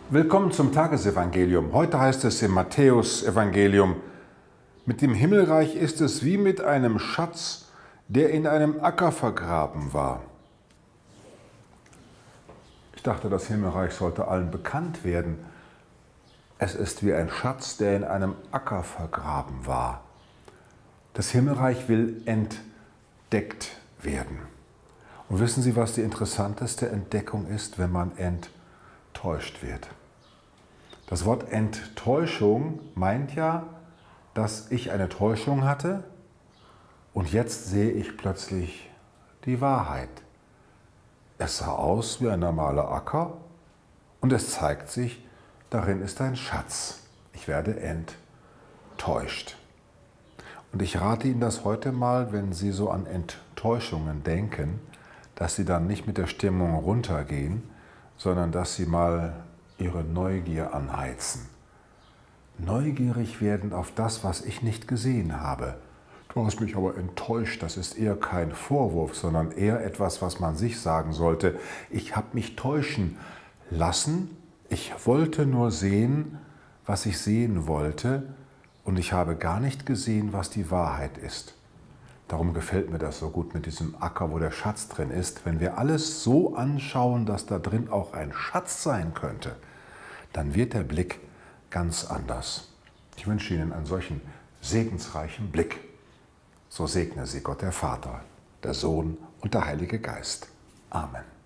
Willkommen zum Tagesevangelium. Heute heißt es im Matthäusevangelium: Mit dem Himmelreich ist es wie mit einem Schatz, der in einem Acker vergraben war. Ich dachte, das Himmelreich sollte allen bekannt werden. Es ist wie ein Schatz, der in einem Acker vergraben war. Das Himmelreich will entdeckt werden. Und wissen Sie, was die interessanteste Entdeckung ist, wenn man enttäuscht wird? Das Wort Enttäuschung meint ja, dass ich eine Täuschung hatte und jetzt sehe ich plötzlich die Wahrheit. Es sah aus wie ein normaler Acker und es zeigt sich, darin ist ein Schatz. Ich werde enttäuscht. Und ich rate Ihnen das heute mal, wenn Sie so an Enttäuschungen denken, dass Sie dann nicht mit der Stimmung runtergehen, sondern dass Sie mal Ihre Neugier anheizen. Neugierig werden auf das, was ich nicht gesehen habe. Du hast mich aber enttäuscht, das ist eher kein Vorwurf, sondern eher etwas, was man sich sagen sollte. Ich habe mich täuschen lassen, ich wollte nur sehen, was ich sehen wollte, und ich habe gar nicht gesehen, was die Wahrheit ist. Darum gefällt mir das so gut mit diesem Acker, wo der Schatz drin ist. Wenn wir alles so anschauen, dass da drin auch ein Schatz sein könnte, dann wird der Blick ganz anders. Ich wünsche Ihnen einen solchen segensreichen Blick. So segne Sie Gott der Vater, der Sohn und der Heilige Geist. Amen.